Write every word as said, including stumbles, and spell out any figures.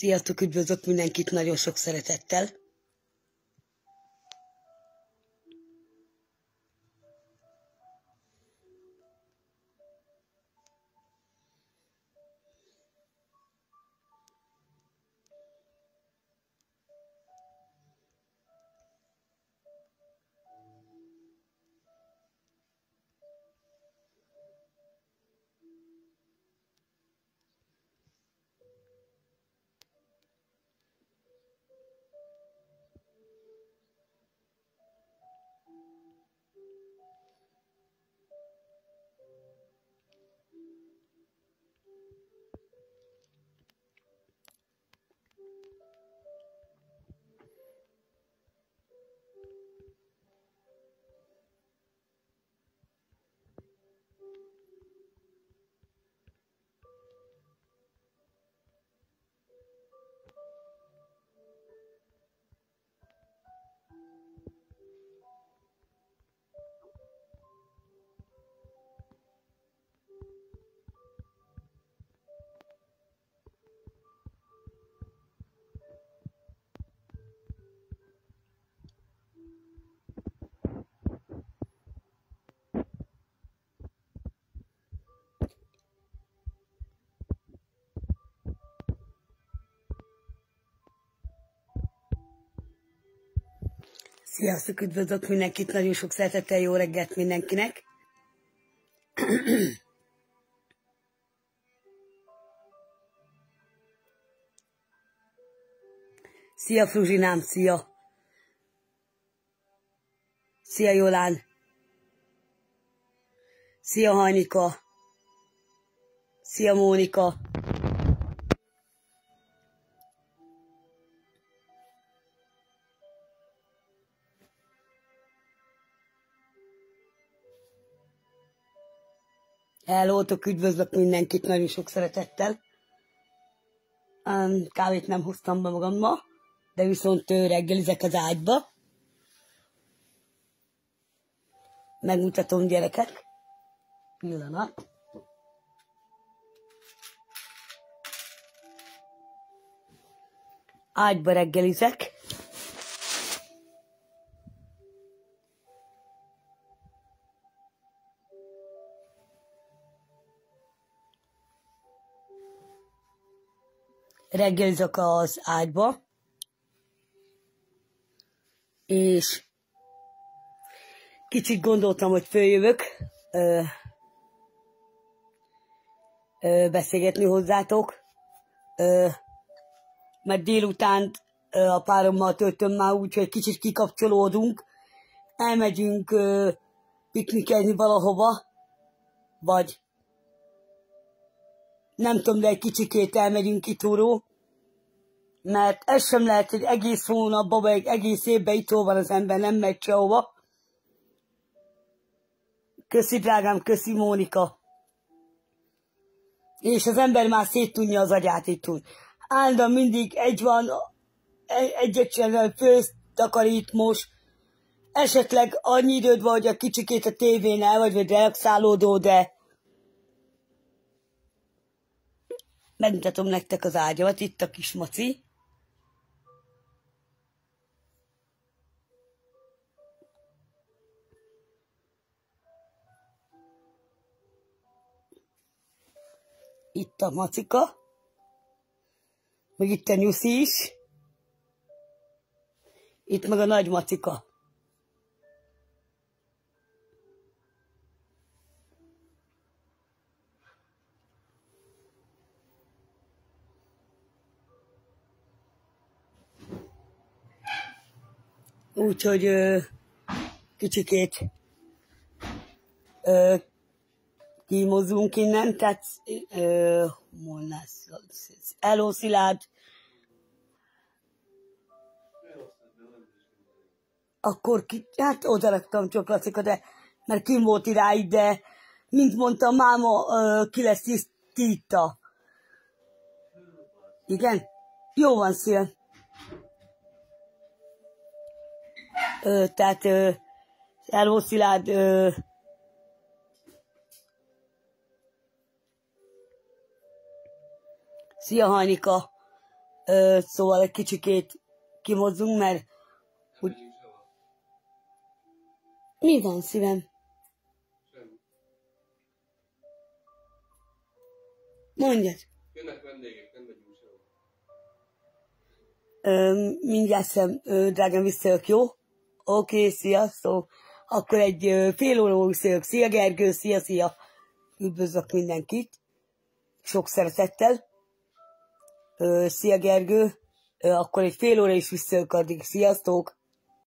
Sziasztok, üdvözlök mindenkit nagyon sok szeretettel. Sziasztok, üdvözlök mindenkit, nagyon sok szeretettel, jó reggelt mindenkinek. Szia Fruzsinám, szia! Szia Jolán! Szia Hajnika! Szia Mónika! Hellótok, üdvözlök mindenkit nagyon sok szeretettel. Um, kávét nem hoztam be magam ma, de viszont reggelizek az ágyba. Megmutatom, gyerekek. Pillanat. Ágyba reggelizek. Reggelizek az ágyba, és kicsit gondoltam, hogy följövök ö, ö, beszélgetni hozzátok, ö, mert délután ö, a párommal töltöm már úgy, hogy kicsit kikapcsolódunk, elmegyünk ö, piknikezni valahova, vagy nem tudom, de egy kicsikét elmegyünk kitúró, mert ez sem lehet, hogy egész hónapban, vagy egész évben itt van az ember, nem megy sehova. Köszi drágám, köszi Mónika. És az ember már széttunja az agyát itthon. Állandóan mindig egy van, egyet csinál, főzt, takarít, most. Esetleg annyi időd van, hogy a kicsikét a tévén el vagy, vagy relaxálódó, de megmutatom nektek az ágyamat, itt a kis maci. Itt a macika. Meg itt a nyuszi is. Itt meg a nagy macika. Úgyhogy kicsikét ö, kimozdulunk innen, tehát ö, hello Szilárd. Akkor ki, hát oda raktam csak Lacika, de mert kim volt iráig, de mint mondta, máma ö, ki lesz tisztítva. Igen? Jó van, szél. Ö, tehát ö, hello Szilárd, ö, szia Hajnika, Ö, szóval egy kicsikét kimozzunk, mert úgy... Mi van, szívem? Mondjad. Jönnek vendégek, nem megyünk sehova. Ö, mindjárt szem, ö, drágám, visszajök, jó? Oké, okay, sziasztok. Akkor egy ö, fél óra visszajök. Szia Gergő, szia, szia. Üdvözlök mindenkit. Sok szeretettel. Ö, szia Gergő. Ö, akkor egy fél óra is visszajök addig. Sziasztok.